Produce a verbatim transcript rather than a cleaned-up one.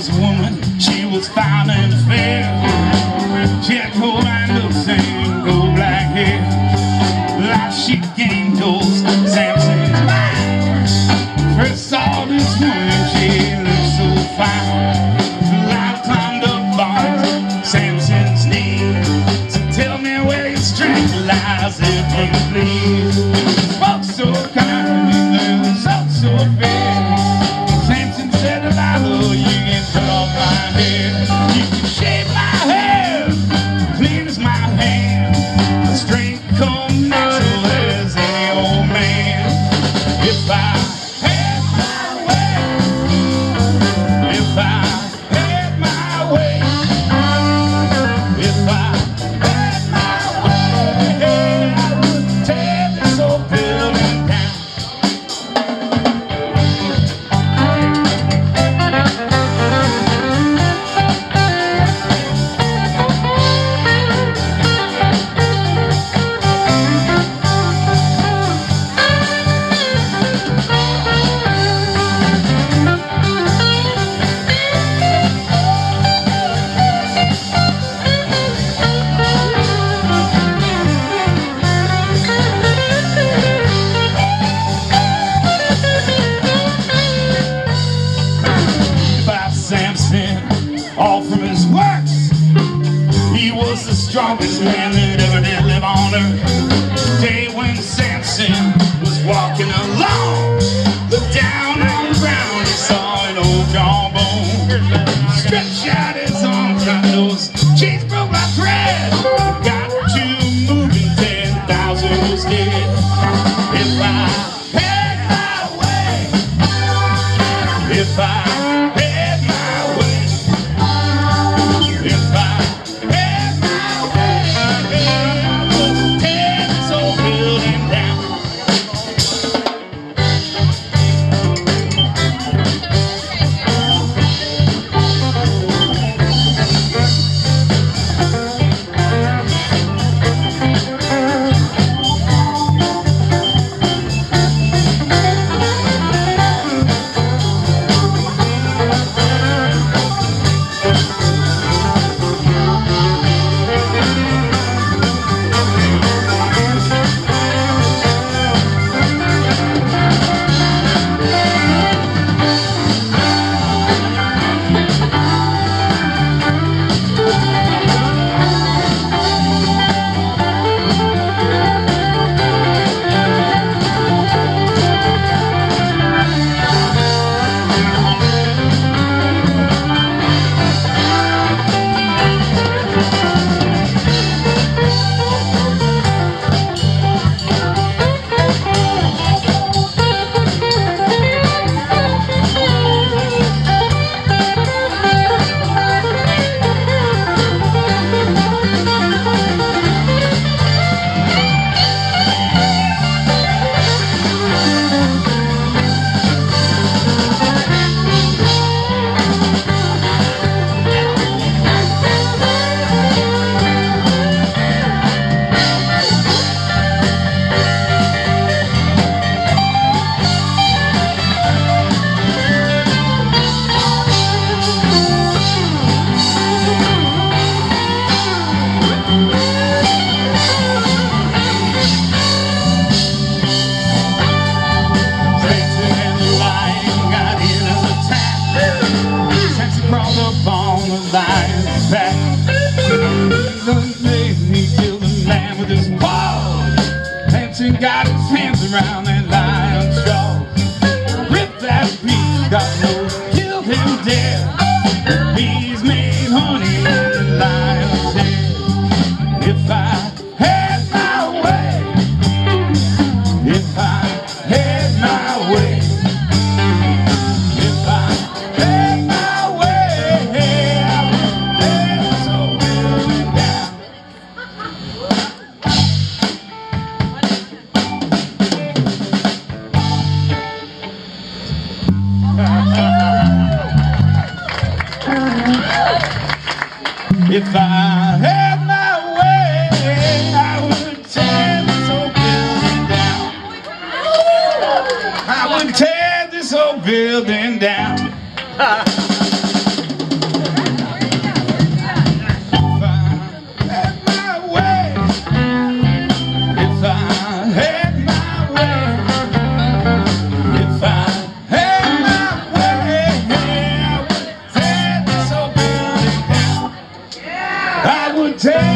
was a woman, she was fine and fair. She had gold looks and gold black hair. Like she gained those Samson's mind. First saw this woman, she looked so fine. I climbed up on Samson's knee. So tell me where your strength lies, if you please. Spoke so kind, and spoke so fair. Samson said, Delilah, you can cut off my hair. You can shave my hair, clean as my hand. The strength come natural as any old man. If I had my way, if I had my way, if I had my way, I would tear this old building down. All from his works, he was the strongest man that ever did live on earth. Day when Samson was walking along, looked down on the ground, he saw an old jawbone. Stretched out his arms, got those chains broke my thread. Got to moving, ten thousand was dead. If I had my way, if I got his hands around that lion's jaw. Ripped that beast, got no, killed him dead. He's made honey in the lion's head. If I had my way, if I had my way, if I had my way, I would tear so building down. If I had my way, I would tear this old building down. I would tear this old building down. Take